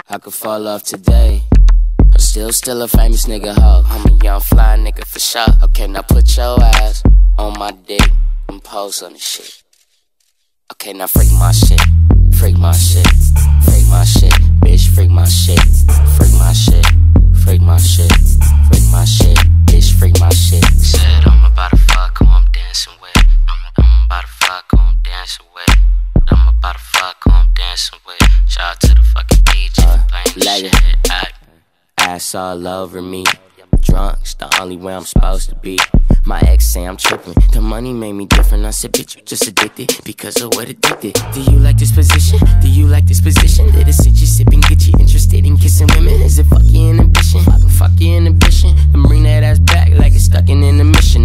I could fall off today. I'm still a famous nigga hoe. I'm a young fly nigga for sure. Okay, now put your ass on my dick and pose on the shit. Okay, now freak my shit. Freak my shit. Freak my shit. Bitch, freak my shit. Freak my shit. Freak my shit. Freak my shit. Bitch, freak my shit. Said I'm about to fuck who I'm dancing with. I'm about to fuck who I'm dancing with. I'm about to fuck who I'm dancing with. Shout out to the fucking DJ for playing this shit. Ass all over me. Drunk's the only way I'm supposed to be. My ex say I'm tripping. The money made me different. I said, bitch, you just addicted because of what addicted. Do you like this position? Do you like this position? Did it sit you sipping, get you interested in kissing women? Is it fuck your inhibition? Fuck your inhibition. Then bring that ass back like it's stuck in intermission.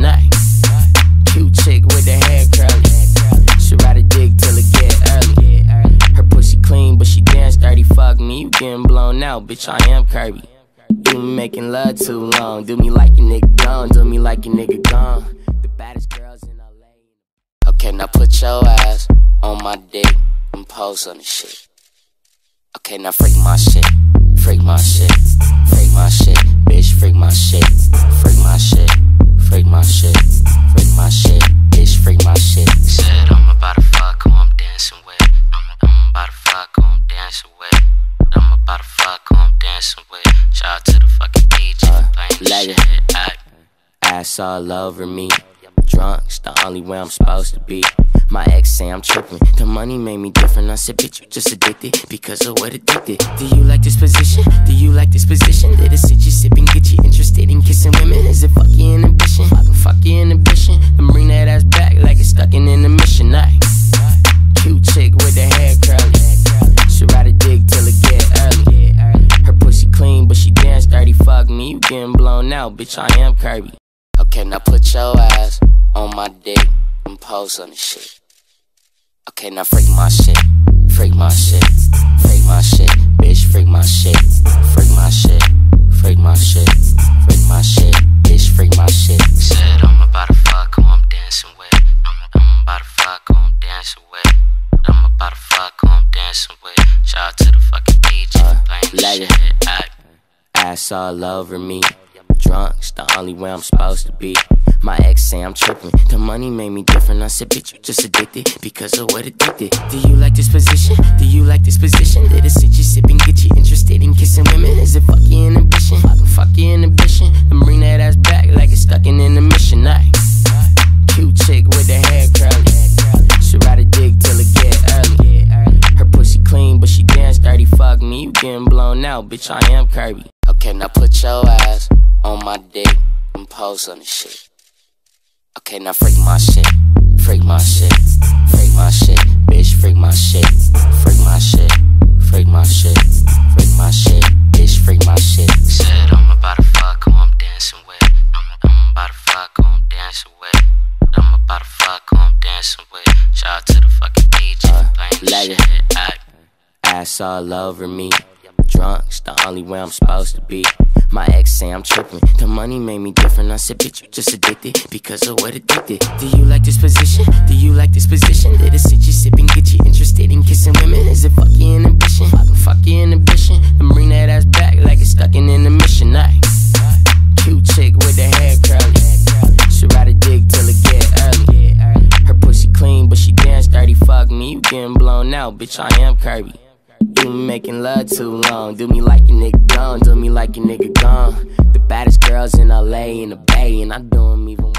Cute chick with the hair curly. She ride a dick till it get early. Her pussy clean, but she dance dirty. Fuck me, you getting blown out, bitch, I am Kirby. You making love too long. Do me like your nigga gone. Do me like your nigga gone. The baddest girls in LA. Okay, now put your ass on my dick and pose on the shit. Okay, now freak my shit. Freak my shit. Freak my shit. Bitch, freak my shit. Freak my shit. Freak my shit. Freak my shit. Bitch, freak my shit. Said I'm about to fuck who I'm dancing with. I'm about to fuck who I'm dancing with. I'm about to fuck who I'm dancing with. Shout out to the fucking DJ for playing this shit. Ass all over me. Drunk's the only way I'm supposed to be. My ex say I'm tripping. The money made me different. I said, bitch, you just addicted because of what addicted. Do you like this position? Do you like this position? Did it sit you sipping, get you interested in kissing women? Is it fuck your inhibition? Fuck your inhibition. Then bring that ass back like it's stuck in intermission. Cute chick with the hair curly. She ride a dick till it get early. Her pussy clean, but she dance dirty. Fuck me, you getting blown out, bitch, I am Kirby. Okay, now put your ass on my dick and pose on the shit. Okay, now freak my shit. Freak my shit. Freak my shit. Bitch, freak my shit. Freak my shit. Freak my shit. Freak my shit. Bitch, freak my shit. Said I'm about to fuck who I'm dancing with. I'm about to fuck who I'm dancing with. I'm about to fuck who I'm dancing with. Shout out to the fucking DJ for playing this shit. Ass all over me. Drunk's the only way I'm supposed to be. My ex say I'm tripping. The money made me different. I said, bitch, you just addicted because of what addicted. Do you like this position? Do you like this position? Did it sit you sipping, get you interested in kissing women? Is it fuck your inhibition? Fuck your inhibition. Then bring that ass back like it's stuck in intermission. Cute chick with the hair curly. She ride a dick till it get early. Her pussy clean, but she dance dirty. Fuck me, you getting blown out, bitch, I am Kirby. Okay, now put your ass on my dick and pose on the shit. Okay, now freak my shit. Freak my shit. Freak my shit. Bitch, freak my shit. Freak my shit. Freak my shit. Freak my shit. Bitch, freak my shit. Said I'm about to fuck who I'm dancing with. I'm about to fuck who I'm dancing with. I'm about to fuck who I'm dancing with. Shout out to the fucking DJ for playing this shit. Ass all over me. Drunk's the only way I'm supposed to be. My ex say I'm tripping. The money made me different. I said, bitch, you just addicted because of what addicted. Do you like this position? Do you like this position? Did it sit you sipping, get you interested in kissing women? Is it fuck your inhibition? Fuck your inhibition. Then bring that ass back like it's stuck in intermission. Cute chick with the hair curly. She ride a dick till it get early. Her pussy clean, but she dance dirty. Fuck me, you getting blown out, bitch, I am Kirby. You making love too long. Do me like your nigga gone. Do me like your nigga gone. The baddest girls in LA in the Bay, and I do them even